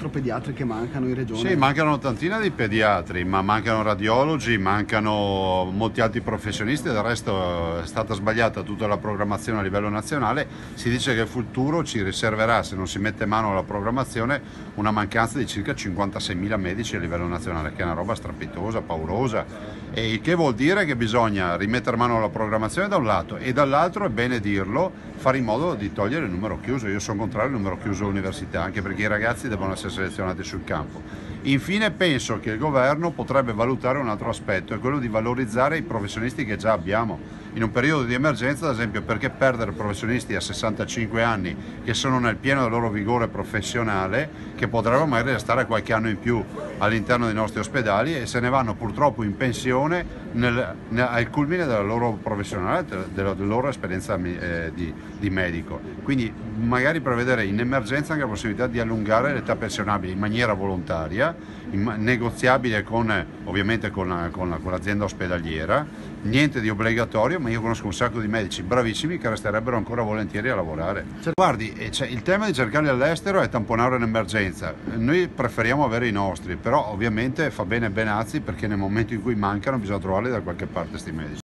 4 pediatri che mancano in regione. Sì, mancano una tantina di pediatri, ma mancano radiologi, mancano molti altri professionisti. Del resto è stata sbagliata tutta la programmazione a livello nazionale. Si dice che il futuro ci riserverà, se non si mette mano alla programmazione, una mancanza di circa 56.000 medici a livello nazionale, che è una roba strepitosa, paurosa. E il che vuol dire che bisogna rimettere mano alla programmazione da un lato, e dall'altro, è bene dirlo, fare in modo di togliere il numero chiuso. Io sono contrario al numero chiuso all'università, anche perché i ragazzi devono essere selezionati sul campo. Infine penso che il governo potrebbe valutare un altro aspetto, è quello di valorizzare i professionisti che già abbiamo. In un periodo di emergenza, ad esempio, perché perdere professionisti a 65 anni che sono nel pieno del loro vigore professionale, che potrebbero magari restare qualche anno in più all'interno dei nostri ospedali e se ne vanno purtroppo in pensione al culmine della loro professionale, della loro esperienza di medico. Quindi magari prevedere in emergenza anche la possibilità di allungare l'età pensionabile in maniera volontaria, negoziabile ovviamente con l'azienda ospedaliera, niente di obbligatorio, ma io conosco un sacco di medici bravissimi che resterebbero ancora volentieri a lavorare. Guardi, il tema di cercarli all'estero è tamponare un'emergenza. Noi preferiamo avere i nostri, però ovviamente fa bene Benazzi, perché nel momento in cui mancano bisogna trovarli da qualche parte sti medici.